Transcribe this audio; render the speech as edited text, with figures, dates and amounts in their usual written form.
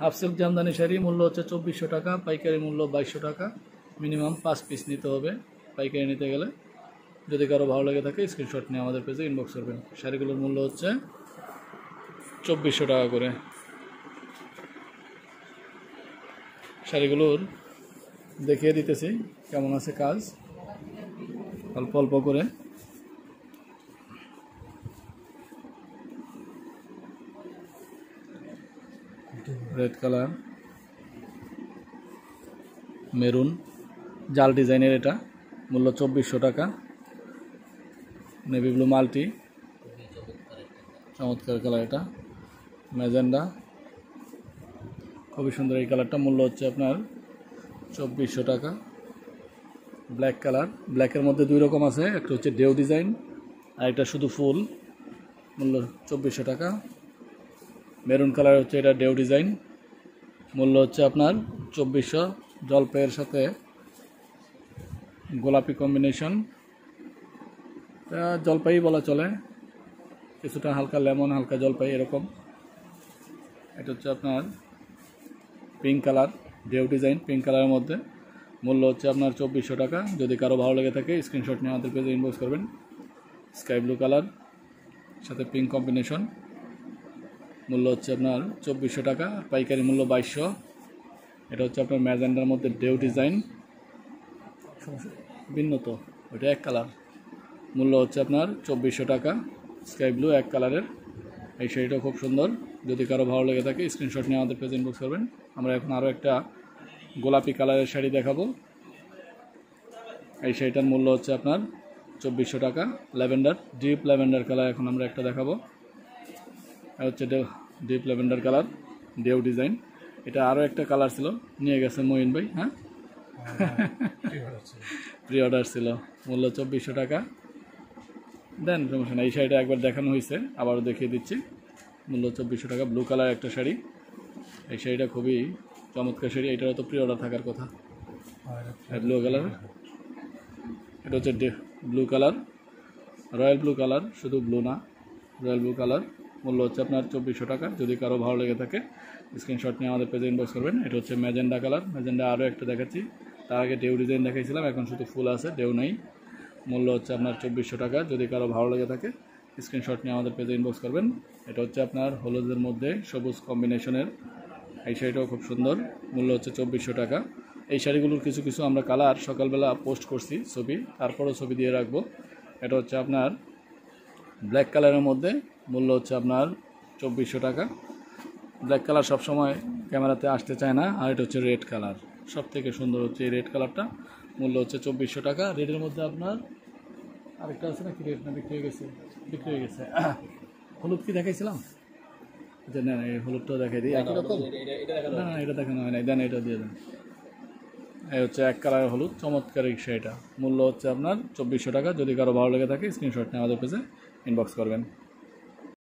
Half silk Jamdani sari মূল্য হচ্ছে 2400 টাকা, পাইকারি মূল্য 2200 টাকা। মিনিমাম 5 পিস নিতে হবে পাইকারি নিতে গেলে। যদি কারো ভালো লেগে থাকে স্ক্রিনশট নিয়ে আমাদের পেজে ইনবক্স করবেন। শাড়িগুলোর মূল্য হচ্ছে 2400 টাকা করে। শাড়িগুলোর দেখিয়ে দিতেছি কেমন আছে কাজ, অল্প অল্প করে। রেড কালার, মেরুন, জাল ডিজাইনের, এটা মূল্য 2400 টাকা। নেভি ব্লু মাল্টি, চমৎকার কালার, এটা ম্যাজেন্ডা, খুবই সুন্দর এই কালারটা। মূল্য হচ্ছে আপনার 2400 টাকা। ব্ল্যাক কালার, ব্ল্যাকের মধ্যে দুই রকম আছে, একটা হচ্ছে ডেউ ডিজাইন আর একটা শুধু ফুল, মূল্য 2400 টাকা। মেরুন কালার হচ্ছে এটা ডেউ ডিজাইন, মূল্য হচ্ছে আপনার 2400। জলপাইয়ের সাথে গোলাপি কম্বিনেশন, জলপাই বলা চলে, কিছুটা হালকা লেমন হালকা জলপাই এরকম। এটা হচ্ছে আপনার পিঙ্ক কালার, ডেউ ডিজাইন পিঙ্ক কালারের মধ্যে, মূল্য হচ্ছে আপনার 2400 টাকা। যদি কারো ভালো লেগে থাকে স্ক্রিনশট নিয়ে আমাদের পেজে ইনবক্স করবেন। স্কাই ব্লু কালার সাথে পিঙ্ক কম্বিনেশন, মূল্য হচ্ছে আপনার 2400 টাকা, পাইকারি মূল্য 2200। এটা হচ্ছে আপনার ম্যাজেন্ডার মধ্যে ডেউ ডিজাইন, ভিন্ন তো ওইটা এক কালার, মূল্য হচ্ছে আপনার 2400 টাকা। স্কাই ব্লু এক কালারের এই শাড়িটা খুব সুন্দর। যদি কারো ভালো লেগে থাকে স্ক্রিনশট নিয়ে আমাদের পেজে ইনবক্স করবেন। আমরা এখন আরও একটা গোলাপি কালারের শাড়ি দেখাবো। এই শাড়িটার মূল্য হচ্ছে আপনার 2400 টাকা। ল্যাভেন্ডার, ডিপ ল্যাভেন্ডার কালার এখন আমরা একটা দেখাবো। এটা হচ্ছে ডিপ ল্যাভেন্ডার কালার, ডেউ ডিজাইন। এটা আরও একটা কালার ছিল, নিয়ে গেছে মঈন ভাই। হ্যাঁ, প্রি অর্ডার ছিল, মূল্য 2400 টাকা। দেন সমস্যা না, এই শাড়িটা একবার দেখানো হয়েছে, আবারও দেখিয়ে দিচ্ছি, মূল্য 2400 টাকা। ব্লু কালার একটা শাড়ি, এই শাড়িটা খুবই চমৎকার শাড়ি, এটারও তো প্রি অর্ডার থাকার কথা। ব্লু কালার, এটা হচ্ছে blue colour, royal blue colour, শুধু ব্লু না, রয়্যাল ব্লু কালার, মূল্য হচ্ছে আপনার 2400 টাকা। যদি কারো ভালো লেগে থাকে স্ক্রিনশট নিয়ে আমাদের পেজে ইনবক্স করবেন। এটা হচ্ছে ম্যাজেন্ডা কালার, ম্যাজেন্ডা আরও একটা দেখাচ্ছি। তার আগে ডেউ ডিজাইন দেখাইছিলাম, এখন শুধু ফুল আছে, ডেউ নেই। মূল্য হচ্ছে আপনার 2400 টাকা। যদি কারো ভালো লেগে থাকে স্ক্রিনশট নিয়ে আমাদের পেজে ইনবক্স করবেন। এটা হচ্ছে আপনার হলুদের মধ্যে সবুজ কম্বিনেশনের, এই শাড়িটাও খুব সুন্দর, মূল্য হচ্ছে 2400 টাকা। এই শাড়িগুলোর কিছু কিছু আমরা কালার সকালবেলা পোস্ট করছি ছবি, তারপরেও ছবি দিয়ে রাখবো। এটা হচ্ছে আপনার ব্ল্যাক কালারের মধ্যে, মূল্য হচ্ছে আপনার 2400 টাকা। ব্ল্যাক কালার সবসময় ক্যামেরাতে আসতে চায় না, আর এটা হচ্ছে রেড কালার, সব থেকে সুন্দর হচ্ছে এই রেড কালারটা, মূল্য হচ্ছে 2400 টাকা। রেডের মধ্যে আপনার আরেকটা আছে নাকি, রেড না বিক্রি হয়ে গেছে? বিক্রি হয়ে গেছে। হলুদ কি দেখাইছিলাম? না, এই হলুদটাও দেখাই দিই, একই রকম। না না, এটা দেখানো হয় নাই, দেন এটা দিয়ে দেন। এই হচ্ছে এক কালারের হলুদ, চমৎকার এই শাড়িটা, মূল্য হচ্ছে আপনার 2400 টাকা। যদি কারো ভালো লেগে থাকে স্ক্রিনশট নিয়ে আমাদের পেজে ইনবক্স করবেন।